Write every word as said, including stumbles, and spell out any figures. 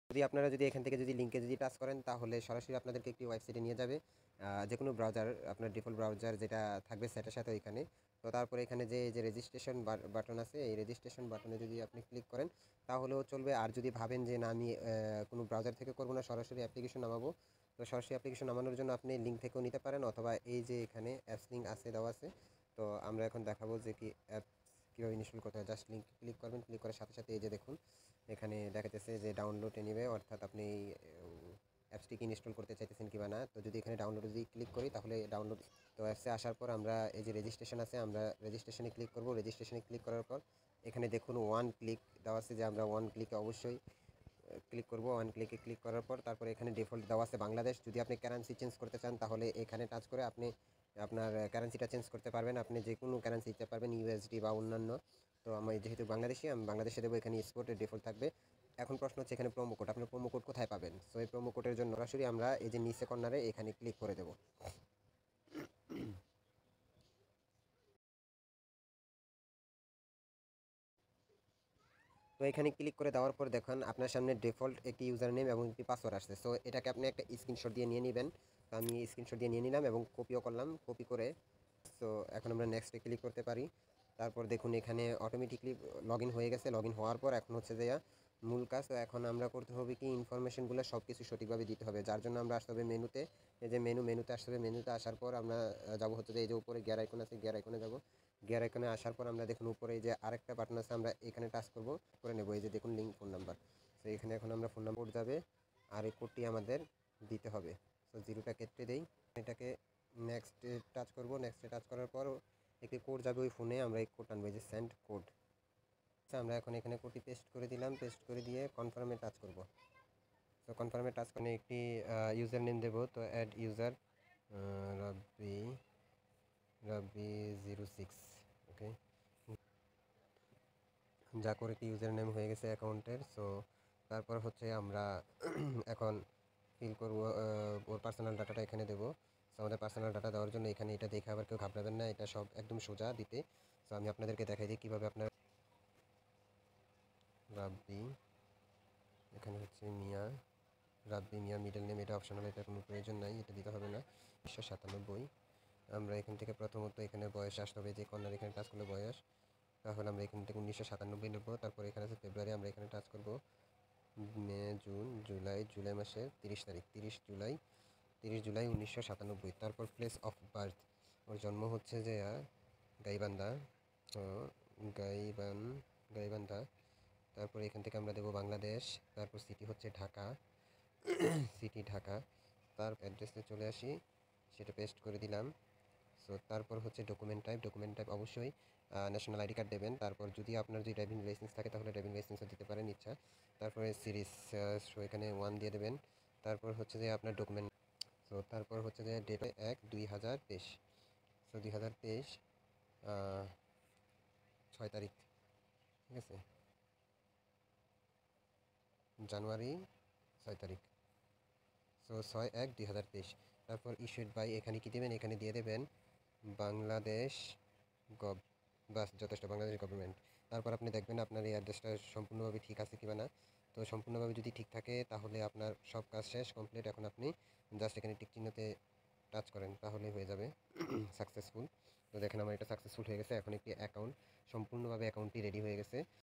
যদি আপনারা যদি এখান থেকে যদি লিঙ্কে যদি টাচ করেন তাহলে সরাসরি আপনাদেরকে একটি ওয়েবসাইটে নিয়ে যাবে, যে কোনো ব্রাউজার, আপনার ডিফল্ট ব্রাউজার যেটা থাকবে সেটার সাথে ওইখানে। তো তারপরে এখানে যে যে রেজিস্ট্রেশন বাটন আছে, এই রেজিস্ট্রেশন বাটনে যদি আপনি ক্লিক করেন তাহলেও চলবে। আর যদি ভাবেন যে না আমি কোনো ব্রাউজার থেকে করবো না, সরাসরি অ্যাপ্লিকেশন নামাবো, তো সরাসরি অ্যাপ্লিকেশন নামানোর জন্য আপনি লিঙ্ক থেকেও নিতে পারেন, অথবা এই যে এখানে অ্যাপস লিঙ্ক আছে দেওয়া আছে। তো আমরা এখন দেখাবো যে কি অ্যাপস কীভাবে ইনস্টল করতে হয়। জাস্ট লিঙ্ক ক্লিক করবেন, ক্লিক করার সাথে সাথে এই যে দেখুন এখানে দেখাতেছে যে ডাউনলোডে নেবে, অর্থাৎ আপনি অ্যাপসটিকে ইনস্টল করতে চাইতেছেন কিংবা না। তো যদি এখানে ডাউনলোড যদি ক্লিক করি তাহলে ডাউনলোড। তো অ্যাপসে আসার পর আমরা এই যে রেজিস্ট্রেশন আছে, আমরা রেজিস্ট্রেশনে ক্লিক করব। রেজিস্ট্রেশনে ক্লিক করার পর এখানে দেখুন ওয়ান ক্লিক দেওয়া আছে, যে আমরা ওয়ান ক্লিকে অবশ্যই ক্লিক করব। ওয়ান ক্লিকে ক্লিক করার পর তারপরে এখানে ডিফল্ট দেওয়া আছে বাংলাদেশ। যদি আপনি কারেন্সি চেঞ্জ করতে চান তাহলে এখানে টাচ করে আপনি আপনার কারেন্সিটা চেঞ্জ করতে পারবেন। আপনি যে কোনো কারেন্সি দিতে পারবেন, ইউএসডি বা অন্যান্য। তো আমি যেহেতু বাংলাদেশি, আমি বাংলাদেশে দেবো, এখানে স্পোর্টের ডিফল্ট থাকবে। এখন প্রশ্ন হচ্ছে এখানে প্রোমো কোড, আপনার প্রোমো কোড কোথায় পাবেন? সো এই প্রোমো কোডের জন্য সরাসরি আমরা এই যে নিচে কর্নারে এখানে ক্লিক করে দেব। তো এখানে ক্লিক করে দেওয়ার পর দেখুন আপনার সামনে ডিফল্ট একটি ইউজার নেম এবং একটি পাসওয়ার্ড আসছে। সো এটাকে আপনি একটা স্ক্রিনশট দিয়ে নিয়ে নেবেন। তো আমি স্ক্রিনশট দিয়ে নিয়ে নিলাম এবং কপিও করলাম। কপি করে সো এখন আমরা নেক্সটে ক্লিক করতে পারি। তারপর দেখুন এখানে অটোমেটিকলি লগ ইন হয়ে গেছে। লগ ইন হওয়ার পর এখন হচ্ছে যে মূল কাজ। তো এখন আমরা করতে হবে কি, ইনফরমেশনগুলো সব কিছু সঠিকভাবে দিতে হবে, যার জন্য আমরা আসতে হবে মেনুতে। এই যে মেনু মেনুতে আসতে হবে। মেনুতে আসার পর আমরা যাবো হচ্ছে যে এই যে উপরে গিয়ার আইকন আছে, গিয়ার আইকনে যাবো। গিয়ার আইকনে আসার পর আমরা দেখুন উপরে এই যে আরেকটা বাটন আছে, আমরা এখানে টাচ করব করে নেব। এই যে দেখুন লিঙ্ক ফোন নাম্বার। তো এখানে এখন আমরা ফোন নাম্বার যাবে আর এই কোডটি আমাদের দিতে হবে। তো জিরোটা কেটে দেই, এটাকে নেক্সটে টাচ করব। নেক্সটে টাচ করার পর একটি কোড যাবে ওই ফোনে, আমরা এই কোড আনবো, এই যে সেন্ড কোড। আচ্ছা আমরা এখন এখানে কোডটি পেস্ট করে দিলাম। পেস্ট করে দিয়ে কনফার্মে টাচ করব। তো কনফার্মে টাচ করে একটি ইউজার নেম দেবো। তো add user Rabbi Rabbi zero six. Okay, যা করে একটি ইউজার নেম হয়ে গেছে অ্যাকাউন্টের। সো তারপর হচ্ছে আমরা এখন ফিল করবো ওর পার্সোনাল ডাটাটা এখানে দেবো। সো আমাদের পার্সোনাল ডাটা দেওয়ার জন্য এখানে এটা দেখে আবার কেউ ঘাবড়াবেন না, এটা সব একদম সোজা দিতে। সো আমি আপনাদেরকে দেখাই দিই কীভাবে আপনার রাব্বি, এখানে হচ্ছে মিয়া, রাব্বি মিয়া মিডল নেম, এটা অপশনাল, এটা কোনো প্রয়োজন নাই, এটা দিতে হবে না। উনিশশো সাতানব্বই। আমরা এখান থেকে প্রথমত এখানে বয়স আসতে হবে, যে কর্নার এখানে টাচ করলে বয়স, তাহলে আমরা এখান থেকে উনিশশো সাতানব্বই নেবো। তারপর এখানে আছে ফেব্রুয়ারি, আমরা এখানে টাচ করবো মে, জুন, জুলাই, জুলাই মাসের তিরিশ তারিখ, তিরিশ জুলাই, তিরিশ জুলাই উনিশশো সাতানব্বই। তারপর প্লেস অফ বার্থ, ওর জন্ম হচ্ছে যে গাইবান্ধা, গাইবান গাইবান্ধা। তারপর এখান থেকে আমরা দেবো বাংলাদেশ। তারপর সিটি হচ্ছে ঢাকা, সিটি ঢাকা। তার অ্যাড্রেসে চলে আসি, সেটা পেস্ট করে দিলাম। সো তারপর হচ্ছে ডকুমেন্ট টাইপ, ডকুমেন্ট টাইপ অবশ্যই ন্যাশনাল আইডি কার্ড দেবেন। তারপর যদি আপনার যদি ড্রাইভিং লাইসেন্স থাকে তাহলে ড্রাইভিং লাইসেন্সও দিতে পারেন ইচ্ছা। তারপরে সিরিজ, সো এখানে ওয়ান দিয়ে দেবেন। তারপর হচ্ছে যে আপনার ডকুমেন্ট। সো তারপর হচ্ছে যে ডেট এক দুই হাজার তেইশ। সো দুই হাজার তেইশ ছয় তারিখ, ঠিক আছে, জানুয়ারি ছয় তারিখ। সো ছয় এক দুই হাজার তেইশ। তারপর ইস্যুড বাই, এখানে কী দেবেন, এখানে দিয়ে দেবেন বাংলাদেশ গভ, বাস যথেষ্ট, বাংলাদেশ গভর্নমেন্ট। তারপর আপনি দেখবেন আপনার এই অ্যাড্রেসটা সম্পূর্ণভাবে ঠিক আছে কিনা না। তো সম্পূর্ণভাবে যদি ঠিক থাকে তাহলে আপনার সব কাজ শেষ, কমপ্লিট। এখন আপনি জাস্ট এখানে টিক চিহ্নতে টাচ করেন তাহলেই হয়ে যাবে সাকসেসফুল। তো দেখেন আমার এটা সাকসেসফুল হয়ে গেছে। এখন একটি অ্যাকাউন্ট সম্পূর্ণভাবে অ্যাকাউন্টটি রেডি হয়ে গেছে।